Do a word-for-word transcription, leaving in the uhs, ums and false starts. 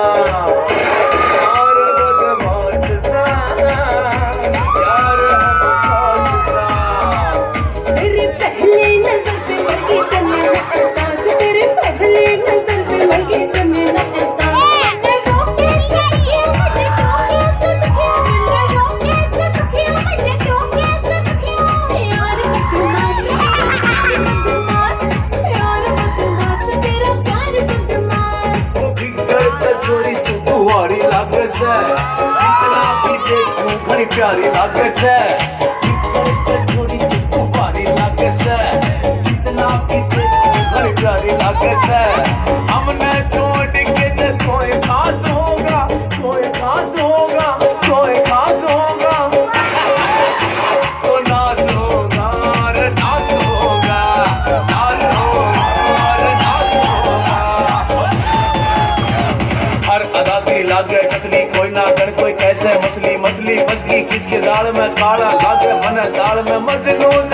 यार बदमाश सा, यार हम खास सा। तेरे पहले नजर पे लगी करने ना एहसास, तेरे पहले नजर पे लगी करने ना एहसास। मैं रोके सखिया मुझे रोके सखिया, मैं रोके सखिया मुझे रोके सखिया। यार बदमाश बदमाश, यार बदमाश तेरा प्यार बदमाश। वो फिकर का छोरी तू कुंवारी लागे से, जितना भी देखूं बड़ी प्यारी लागे से। फिकर का छोरी तू कुंवारी लागे से, जितना भी देखूं बड़ी प्यारी लागे से। हमने छोड़ के तो कोई खास होगा, कोई खास होगा, कोई खास होगा। तो नास होगा रे नास होगा, नास होगा रे नास होगा। हर अदा की लागे कसली, कोई ना कर कोई कैसे मछली। मछली मछली किसके दाल में काला लागे, मन दाल में मजनू।